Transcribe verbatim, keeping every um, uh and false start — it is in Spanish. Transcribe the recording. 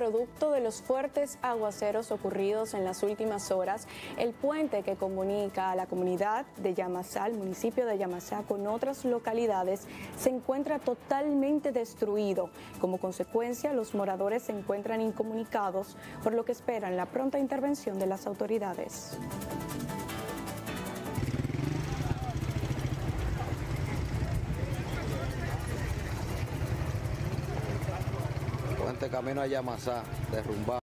producto de los fuertes aguaceros ocurridos en las últimas horas, el puente que comunica a la comunidad de Yamasá, el municipio de Yamasá, con otras localidades, se encuentra totalmente destruido. Como consecuencia, los moradores se encuentran incomunicados, por lo que esperan la pronta intervención de las autoridades. Puente camino a Yamasá, derrumbado.